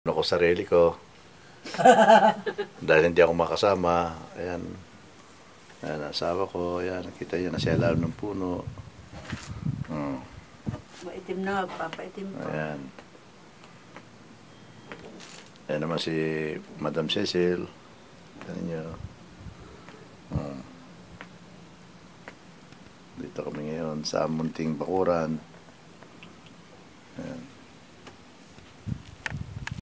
Ako sarili ko. Dahil hindi ako makasama. Ayan. Ayan, asawa ko. Ayan, nakita niyo na sa ilalim ng puno. Maitim na, papaitim pa. Ayan. Ayan naman si Madam Cecil. Ayan niyo. Dito kami ngayon sa munting bakuran. Ayan.